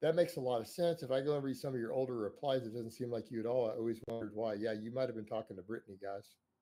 That makes a lot of sense. If I go and read some of your older replies, it doesn't seem like you at all. I always wondered why. Yeah, you might have been talking to Brittany, guys.